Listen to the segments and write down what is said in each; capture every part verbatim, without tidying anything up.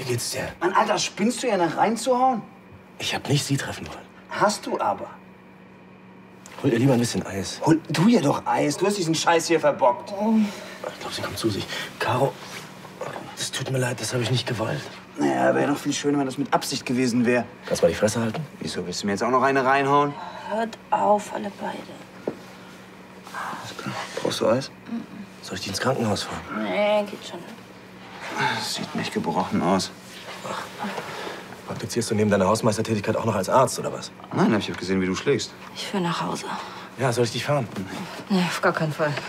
geht's dir? Mann, Alter, spinnst du ja nach reinzuhauen? Ich hab nicht Sie treffen wollen. Hast du aber. Hol ihr lieber ein bisschen Eis. Hol du ihr doch Eis. Du hast diesen Scheiß hier verbockt. Ich glaube, sie kommt zu sich. Caro, es tut mir leid, das habe ich nicht gewollt. Naja, wäre doch viel schöner, wenn das mit Absicht gewesen wäre. Kannst mal die Fresse halten? Wieso, willst du mir jetzt auch noch eine reinhauen? Hört auf, alle beide. Alles klar. Brauchst du Eis? Soll ich die ins Krankenhaus fahren? Nee, geht schon. Das sieht nicht gebrochen aus. Ach, praktizierst du neben deiner Hausmeistertätigkeit auch noch als Arzt, oder was? Nein, hab ich hab gesehen, wie du schlägst. Ich will nach Hause. Ja, soll ich dich fahren? Nee, auf gar keinen Fall.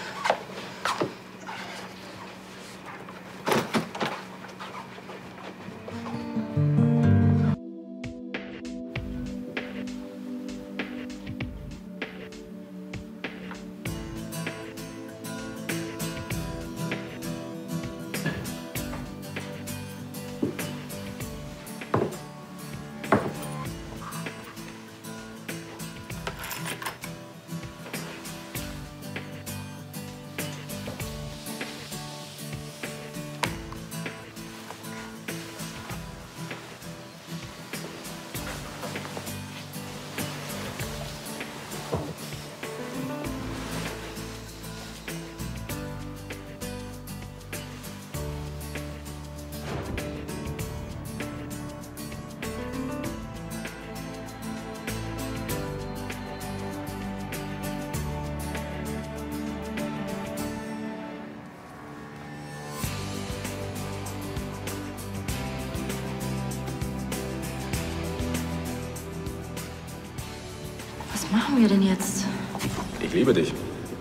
Was machen wir denn jetzt? Ich liebe dich.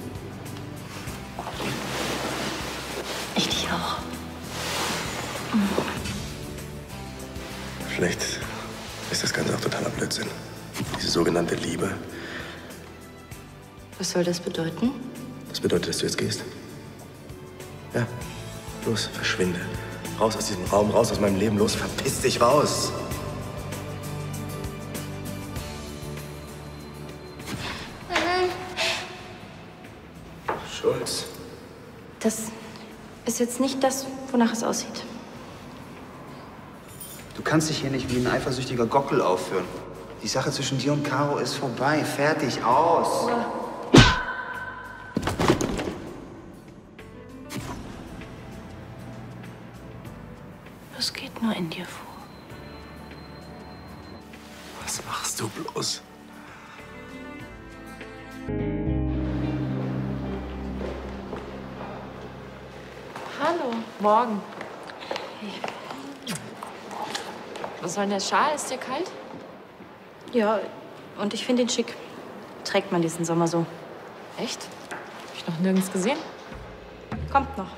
Ich dich auch. Vielleicht ist das Ganze auch totaler Blödsinn. Diese sogenannte Liebe. Was soll das bedeuten? Das bedeutet, dass du jetzt gehst. Ja, los, verschwinde. Raus aus diesem Raum, raus aus meinem Leben, los, verpiss dich raus. Schulz. Das ist jetzt nicht das, wonach es aussieht. Du kannst dich hier nicht wie ein eifersüchtiger Gockel aufführen. Die Sache zwischen dir und Caro ist vorbei. Fertig, aus. Was geht nur in dir vor? Was machst du bloß? Hallo, morgen. Was soll denn der Schal? Ist dir kalt? Ja, und ich finde ihn schick. Trägt man diesen Sommer so. Echt? Hab ich noch nirgends gesehen. Kommt noch.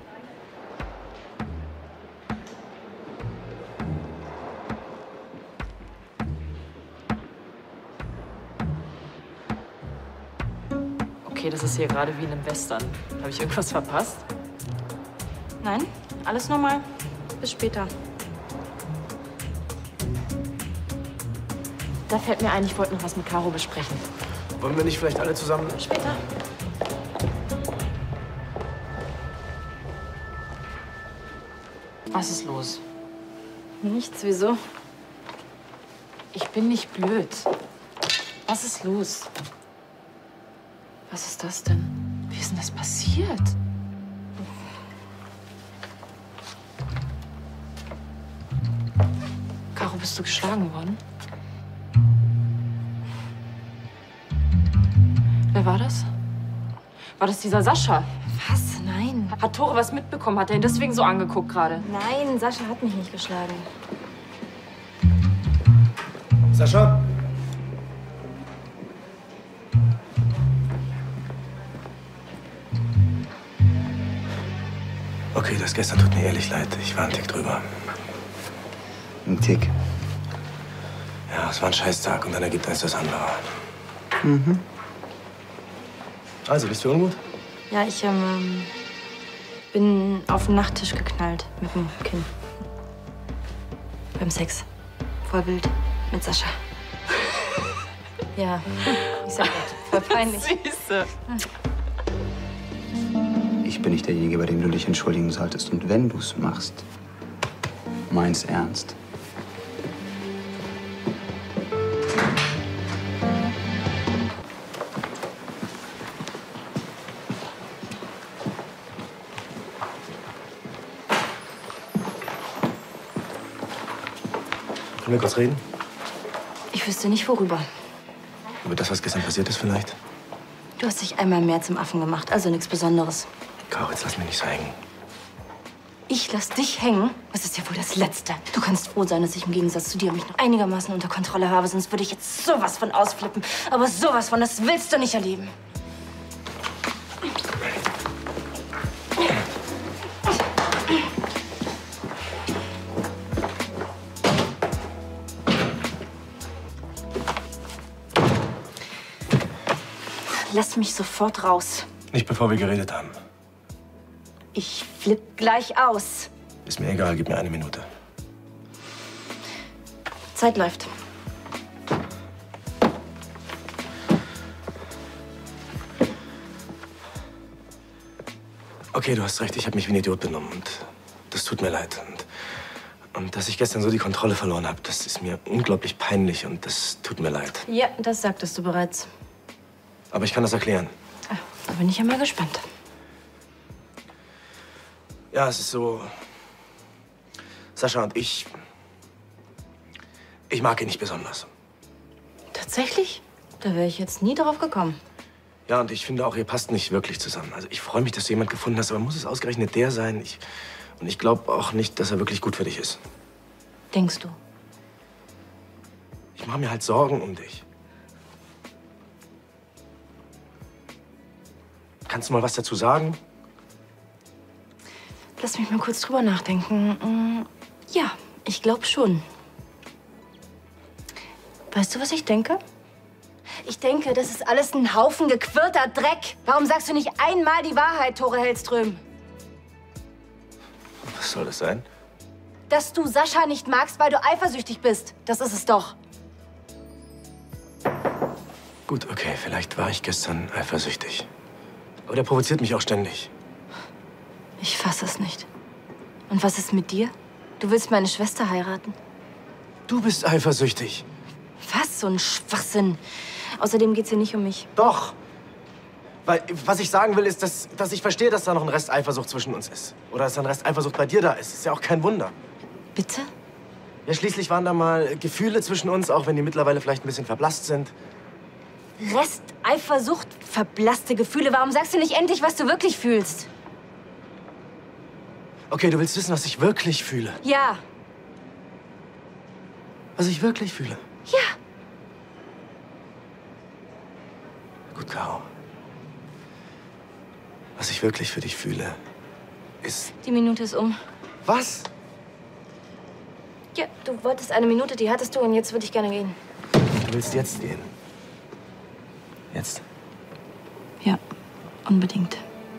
Okay, das ist hier gerade wie in einem Western. Habe ich irgendwas verpasst? Nein, alles normal. Bis später. Da fällt mir ein, ich wollte noch was mit Caro besprechen. Wollen wir nicht vielleicht alle zusammen... Später. Was ist los? Nichts, wieso? Ich bin nicht blöd. Was ist los? Was ist das denn? Wie ist denn das passiert? Caro, bist du geschlagen worden? Wer war das? War das dieser Sascha? Was? Nein. Hat Tore was mitbekommen? Hat er ihn deswegen so angeguckt gerade? Nein, Sascha hat mich nicht geschlagen. Sascha? Okay, das gestern tut mir ehrlich leid. Ich war einen Tick drüber. Ein Tick. Ja, es war ein Scheißtag und dann ergibt eins das andere. Mhm. Also, bist du ungut? Ja, ich ähm, bin auf den Nachttisch geknallt mit dem Kinn. Beim Sex. Voll wild. Mit Sascha. Ja, ich sag nicht. Voll peinlich. Süße. Ich bin nicht derjenige, bei dem du dich entschuldigen solltest. Und wenn du es machst, mein's ernst. Können wir kurz reden? Ich wüsste nicht, worüber. Über das, was gestern passiert ist, vielleicht? Du hast dich einmal mehr zum Affen gemacht, also nichts Besonderes. Caro, jetzt lass mich nicht so hängen. Ich lass dich hängen? Das ist ja wohl das Letzte. Du kannst froh sein, dass ich im Gegensatz zu dir mich noch einigermaßen unter Kontrolle habe, sonst würde ich jetzt sowas von ausflippen. Aber sowas von, das willst du nicht erleben. Lass mich sofort raus. Nicht bevor wir geredet haben. Ich flipp gleich aus. Ist mir egal, gib mir eine Minute. Zeit läuft. Okay, du hast recht, ich habe mich wie ein Idiot benommen und das tut mir leid. Und, und dass ich gestern so die Kontrolle verloren habe, das ist mir unglaublich peinlich und das tut mir leid. Ja, das sagtest du bereits. Aber ich kann das erklären. Ah, da bin ich ja mal gespannt. Ja, es ist so... Sascha und ich... Ich mag ihn nicht besonders. Tatsächlich? Da wäre ich jetzt nie drauf gekommen. Ja, und ich finde auch, ihr passt nicht wirklich zusammen. Also ich freue mich, dass du jemand gefunden hast, aber muss es ausgerechnet der sein? Ich, und ich glaube auch nicht, dass er wirklich gut für dich ist. Denkst du? Ich mache mir halt Sorgen um dich. Kannst du mal was dazu sagen? Lass mich mal kurz drüber nachdenken. Ja, ich glaube schon. Weißt du, was ich denke? Ich denke, das ist alles ein Haufen gequirlter Dreck. Warum sagst du nicht einmal die Wahrheit, Tore Hellström? Was soll das sein? Dass du Sascha nicht magst, weil du eifersüchtig bist. Das ist es doch. Gut, okay, vielleicht war ich gestern eifersüchtig. Aber der provoziert mich auch ständig. Ich fasse es nicht. Und was ist mit dir? Du willst meine Schwester heiraten? Du bist eifersüchtig. Was? So ein Schwachsinn. Außerdem geht's hier nicht um mich. Doch. Weil, was ich sagen will, ist, dass, dass ich verstehe, dass da noch ein Rest Eifersucht zwischen uns ist. Oder dass da ein Rest Eifersucht bei dir da ist. Ist ja auch kein Wunder. Bitte? Ja, schließlich waren da mal Gefühle zwischen uns, auch wenn die mittlerweile vielleicht ein bisschen verblasst sind. Rest Eifersucht, verblasste Gefühle. Warum sagst du nicht endlich, was du wirklich fühlst? Okay, du willst wissen, was ich wirklich fühle. Ja. Was ich wirklich fühle. Ja. Gut, Caro. Was ich wirklich für dich fühle, ist... Die Minute ist um. Was? Ja, du wolltest eine Minute, die hattest du und jetzt würde ich gerne gehen. Du willst jetzt gehen? Jetzt? Ja, unbedingt.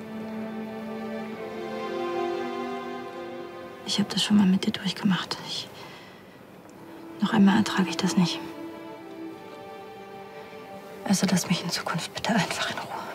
Ich habe das schon mal mit dir durchgemacht. Ich... Noch einmal ertrage ich das nicht. Also lass mich in Zukunft bitte einfach in Ruhe.